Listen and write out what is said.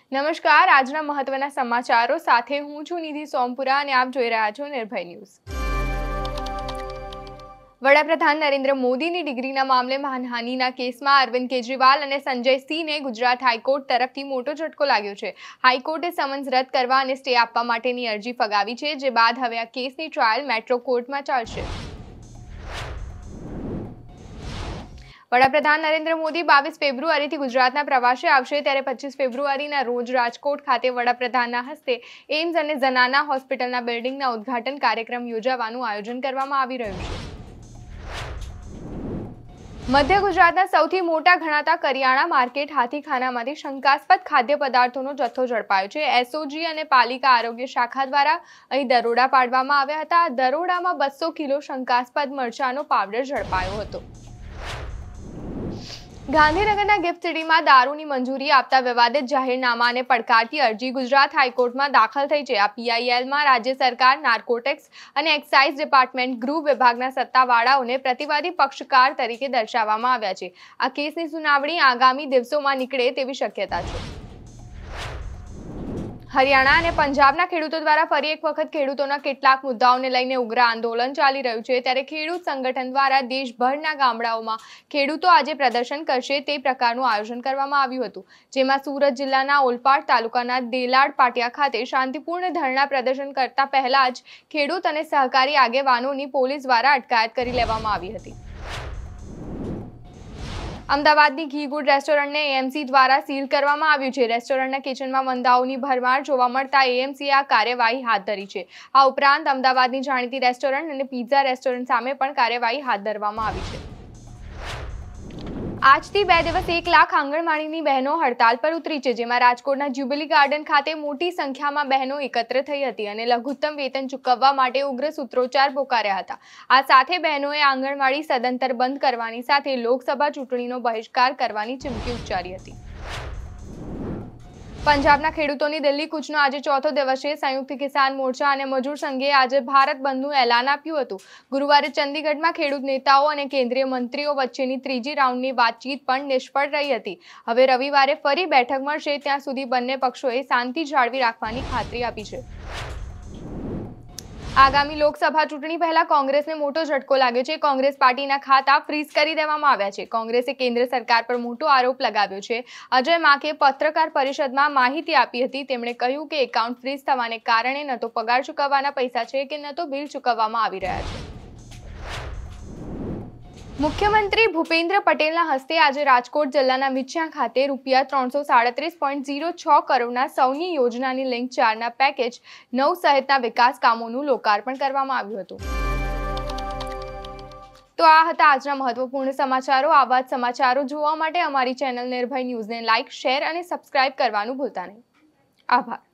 નમસ્કાર, આજના મહત્વના સમાચારો સાથે હું છું નિધિ સોમપુરા અને આપ જોઈ રહ્યા છો નિર્ભય ન્યૂઝ। વડાપ્રધાન નરેન્દ્ર મોદીની ડિગ્રીના મામલે માનહાનિના કેસમાં અરવિંદ કેજરીવાલ અને સંજય સિંહને ગુજરાત હાઈકોર્ટ તરફથી મોટો ઝટકો લાગ્યો છે। હાઈકોર્ટે સમન્સ રદ કરવા અને સ્ટે આપવા માટેની અરજી ફગાવી છે, જે બાદ હવે આ કેસની ટ્રાયલ મેટ્રો કોર્ટમાં ચાલશે। વડાપ્રધાન નરેન્દ્ર મોદી 22 ફેબ્રુઆરીથી ગુજરાતના પ્રવાસે આવશે, ત્યારે 25 ફેબ્રુઆરીના રોજ રાજકોટ ખાતે વડાપ્રધાનના હસ્તે એમ્સ અને ઝનાના હોસ્પિટલના બિલ્ડિંગના ઉદ્ઘાટન કાર્યક્રમ યોજવાનું આયોજન કરવામાં આવી રહ્યું છે। મધ્ય ગુજરાતના સૌથી મોટા ગણાતા કરિયાણા માર્કેટ હાથીખાનામાંથી શંકાસ્પદ ખાદ્ય પદાર્થોનો જથ્થો ઝડપાયો છે। એસઓજી અને પાલિકા આરોગ્ય શાખા દ્વારા અહીં દરોડા પાડવામાં આવ્યા હતા। આ દરોડામાં 200 કિલો શંકાસ્પદ મરચાનો પાવડર ઝડપાયો હતો। ગાંધીનગરના ગિફ્ટ સિટીમાં દારૂની મંજૂરી આપતા વિવાદિત જાહેરનામાને પડકારતી અરજી ગુજરાત હાઈકોર્ટમાં દાખલ થઈ છે। આ પીઆઈએલમાં રાજ્ય સરકાર, નાર્કોટિક્સ અને એક્સાઇઝ ડિપાર્ટમેન્ટ, ગૃહ વિભાગના સત્તાવાળાઓને પ્રતિવાદી પક્ષકાર તરીકે દર્શાવવામાં આવ્યા છે। આ કેસની સુનાવણી આગામી દિવસોમાં નીકળે તેવી શક્યતા છે। હરિયાણા અને પંજાબના ખેડૂતો દ્વારા ફરી એક વખત ખેડૂતોના કેટલાક મુદ્દાઓને લઈને ઉગ્ર આંદોલન ચાલી રહ્યું છે, ત્યારે ખેડૂત સંગઠન દ્વારા દેશભરના ગામડાઓમાં ખેડૂતો આજે પ્રદર્શન કરશે તે પ્રકારનું આયોજન કરવામાં આવ્યું હતું, જેમાં સુરત જિલ્લાના ઓલપાડ તાલુકાના દેલાડ પાટિયા ખાતે શાંતિપૂર્ણ ધરણા પ્રદર્શન કરતા પહેલા જ ખેડૂત અને સહકારી આગેવાનોની પોલીસ દ્વારા અટકાયત કરી લેવામાં આવી હતી। અમદાવાદની ઘી ગુડ રેસ્ટોરન્ટને એએમસી દ્વારા સીલ કરવામાં આવ્યું છે। રેસ્ટોરન્ટના કિચનમાં વંદાઓની ભરમાર જોવા મળતા એએમસીએ આ કાર્યવાહી હાથ ધરી છે। આ ઉપરાંત અમદાવાદની જાણીતી રેસ્ટોરન્ટ અને પિઝા રેસ્ટોરન્ટ સામે પણ કાર્યવાહી હાથ ધરવામાં આવી છે। આજથી 2 દિવસ 1 લાખ આંગણવાડીની બહેનો હડતાલ પર ઉતરી છે, જેમાં રાજકોટના જ્યુબિલી ગાર્ડન ખાતે મોટી સંખ્યામાં બહેનો એકત્ર થઈ હતી અને લઘુત્તમ વેતન ચૂકવવા માટે ઉગ્ર સૂત્રોચ્ચાર પોકાર્યા હતા। આ સાથે બહેનોએ આંગણવાડી સદંતર બંધ કરવાની સાથે લોકસભા ચૂંટણીનો બહિષ્કાર કરવાની ચીમકી ઉચ્ચારી હતી। પંજાબના ખેડૂતોની દિલ્હી કૂચનો આજે ચોથો દિવસ છે। સંયુક્ત કિસાન મોરચા અને મજૂર સંઘે આજે ભારત બંધનું એલાન આપ્યું હતું। ગુરુવારે ચંદીગઢમાં ખેડૂત નેતાઓ અને કેન્દ્રીય મંત્રીઓ વચ્ચેની ત્રીજી રાઉન્ડની વાતચીત પણ નિષ્ફળ રહી હતી। હવે રવિવારે ફરી બેઠક મળશે, ત્યાં સુધી બંને પક્ષોએ શાંતિ જાળવી રાખવાની ખાતરી આપી છે। આગામી લોકસભા ચૂંટણી પહેલા કોંગ્રેસને મોટો ઝટકો લાગ્યો છે। કોંગ્રેસ પાર્ટીના ખાતા ફ્રીઝ કરી દેવામાં આવ્યા છે। કોંગ્રેસે કેન્દ્ર સરકાર પર મોટો આરોપ લગાવ્યો છે। અજય માકે પત્રકાર પરિષદમાં માહિતી આપી હતી। તેમણે કહ્યું કે એકાઉન્ટ ફ્રીઝ થવાને કારણે ન તો પગાર ચૂકવવાના પૈસા છે કે ન તો બિલ ચૂકવવામાં આવી રહ્યા છે। મુખ્યમંત્રી ભૂપેન્દ્ર પટેલના હસ્તે આજે રાજકોટ જિલ્લાના વિછિયા ખાતે ₹337.06 કરોડના સૌની યોજનાની લિંક 4ના પેકેજ 9 સહિતના વિકાસ કામોનું લોકાર્પણ કરવામાં આવ્યું હતું। તો આ હતા આજના મહત્વપૂર્ણ સમાચારો। આવા જ સમાચારો જોવા માટે અમારી ચેનલ નિર્ભય ન્યૂઝને લાઇક, શેર અને સબસ્ક્રાઇબ કરવાનું ભૂલતા નહીં। આભાર।